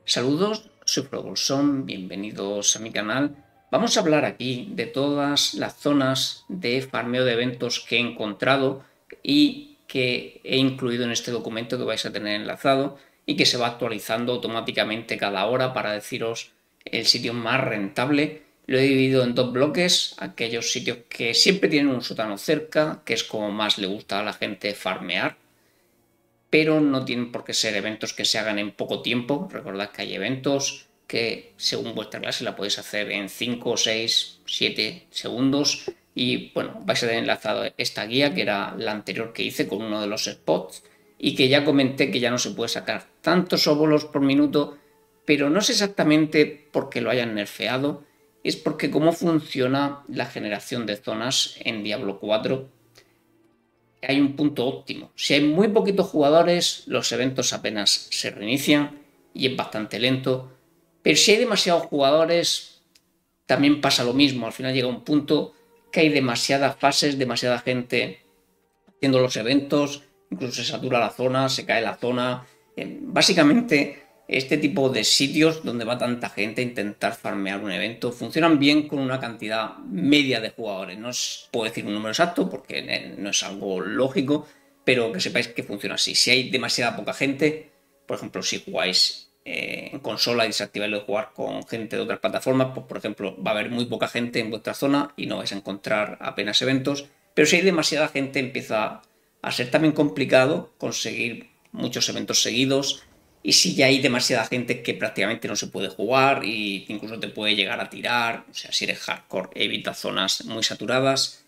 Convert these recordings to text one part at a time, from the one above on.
Saludos, soy Probolson, bienvenidos a mi canal. Vamos a hablar aquí de todas las zonas de farmeo de eventos que he encontrado y que he incluido en este documento que vais a tener enlazado y que se va actualizando automáticamente cada hora para deciros el sitio más rentable. Lo he dividido en dos bloques, aquellos sitios que siempre tienen un sótano cerca, que es como más le gusta a la gente farmear, pero no tienen por qué ser eventos que se hagan en poco tiempo. Recordad que hay eventos que según vuestra clase la podéis hacer en 5, 6, 7 segundos y bueno, vais a tener enlazado esta guía que era la anterior que hice con uno de los spots y que ya comenté que ya no se puede sacar tantos óvulos por minuto, pero no es exactamente porque lo hayan nerfeado, es porque cómo funciona la generación de zonas en Diablo 4 hay un punto óptimo. Si hay muy poquitos jugadores, los eventos apenas se reinician y es bastante lento. Pero si hay demasiados jugadores, también pasa lo mismo. Al final llega un punto que hay demasiadas fases, demasiada gente haciendo los eventos, incluso se satura la zona, se cae la zona. Básicamente, este tipo de sitios donde va tanta gente a intentar farmear un evento funcionan bien con una cantidad media de jugadores. No os puedo decir un número exacto porque no es algo lógico, pero que sepáis que funciona así. Si hay demasiada poca gente, por ejemplo, si jugáis en consola y desactiváis lo de jugar con gente de otras plataformas, pues por ejemplo va a haber muy poca gente en vuestra zona y no vais a encontrar apenas eventos. Pero si hay demasiada gente empieza a ser también complicado conseguir muchos eventos seguidos y si ya hay demasiada gente que prácticamente no se puede jugar y incluso te puede llegar a tirar, o sea, si eres hardcore evita zonas muy saturadas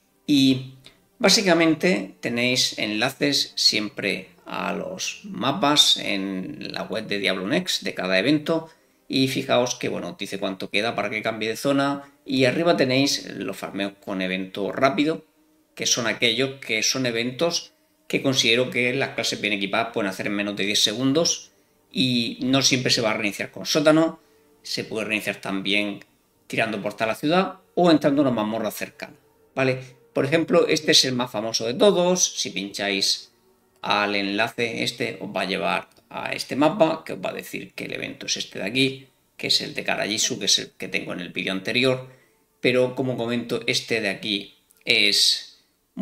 y básicamente tenéis enlaces siempre a los mapas en la web de Diablo Next de cada evento y fijaos que bueno, dice cuánto queda para que cambie de zona y arriba tenéis los farmeos con evento rápido, que son aquellos que son eventos que considero que las clases bien equipadas pueden hacer en menos de 10 segundos y no siempre se va a reiniciar con sótano, se puede reiniciar también tirando por toda la ciudad o entrando en una mazmorra cercana, ¿vale? Por ejemplo, este es el más famoso de todos. Si pincháis al enlace este os va a llevar a este mapa que os va a decir que el evento es este de aquí, que es el de Karajisu, que es el que tengo en el vídeo anterior, pero como comento, este de aquí es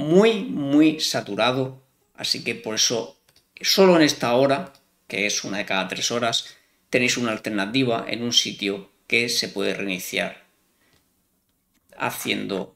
muy saturado, así que por eso solo en esta hora, que es una de cada 3 horas, tenéis una alternativa en un sitio que se puede reiniciar haciendo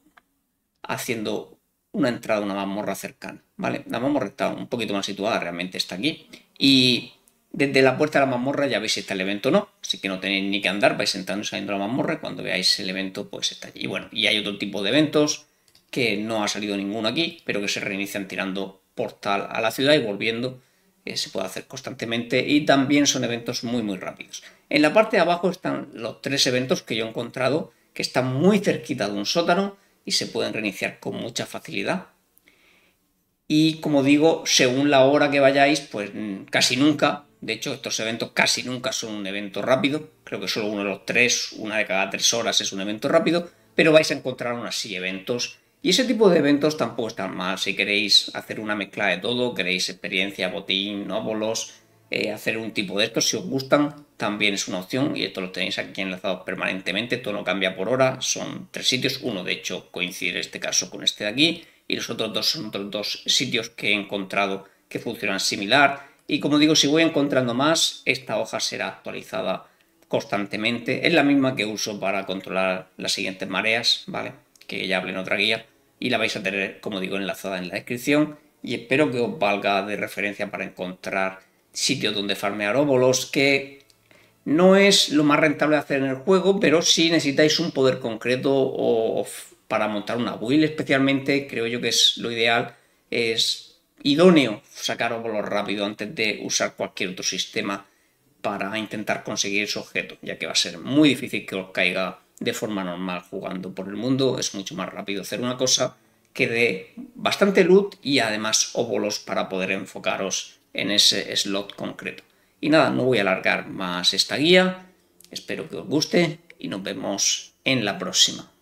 una entrada a una mazmorra cercana, ¿vale? La mazmorra está un poquito más situada, realmente está aquí. Y desde la puerta de la mazmorra ya veis si está el evento o no, así que no tenéis ni que andar, vais entrando y saliendo de la mazmorra y cuando veáis el evento pues está allí. Y bueno, y hay otro tipo de eventos que no ha salido ninguno aquí, pero que se reinician tirando portal a la ciudad y volviendo. Se puede hacer constantemente y también son eventos muy rápidos. En la parte de abajo están los 3 eventos que yo he encontrado que están muy cerquita de un sótano y se pueden reiniciar con mucha facilidad. Y como digo, según la hora que vayáis, pues casi nunca, de hecho estos eventos casi nunca son un evento rápido, creo que solo uno de los 3, una de cada 3 horas es un evento rápido, pero vais a encontrar aún así eventos. Y ese tipo de eventos tampoco están mal, si queréis hacer una mezcla de todo, queréis experiencia, botín, óbolos, hacer un tipo de estos, si os gustan, también es una opción y esto lo tenéis aquí enlazados permanentemente, todo no cambia por hora, son 3 sitios, uno de hecho coincide en este caso con este de aquí y los otros 2 son otros 2 sitios que he encontrado que funcionan similar y como digo, si voy encontrando más, esta hoja será actualizada constantemente, es la misma que uso para controlar las siguientes mareas, ¿vale? Que ya hablé en otra guía y la vais a tener, como digo, enlazada en la descripción y espero que os valga de referencia para encontrar sitios donde farmear óbolos, que no es lo más rentable de hacer en el juego, pero si necesitáis un poder concreto o para montar una build especialmente, creo yo que es lo ideal, es idóneo sacar óbolos rápido antes de usar cualquier otro sistema para intentar conseguir ese objeto, ya que va a ser muy difícil que os caiga de forma normal jugando por el mundo, es mucho más rápido hacer una cosa que dé bastante loot y además óbolos para poder enfocaros en ese slot concreto. Y nada, no voy a alargar más esta guía, espero que os guste y nos vemos en la próxima.